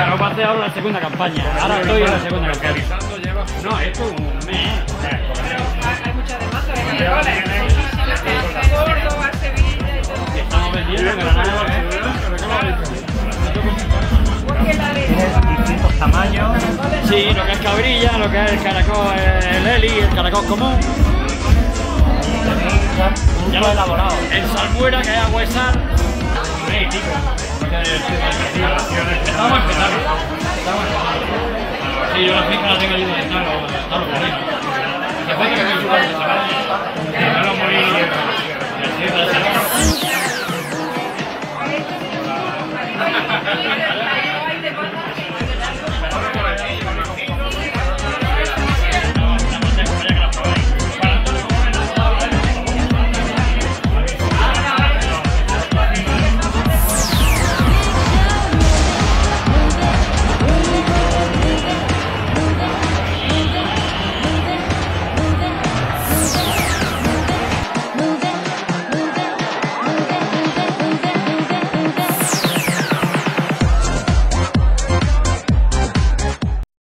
Claro, va a hacer ahora la segunda campaña. Ahora estoy en la segunda campaña. No, esto es un mes. Hay mucha demanda de caracoles. Córdoba, Sevilla y todo. Estamos vendiendo en Granada, Tiene distintos tamaños. Sí, lo que es cabrilla, lo que es el caracol, el heli, el caracol común. Ya lo he elaborado. El salmuera, que es agua y sal. Estamos empezando. Sí, yo la finca la tengo libre de estar los molinos. Después que me he hecho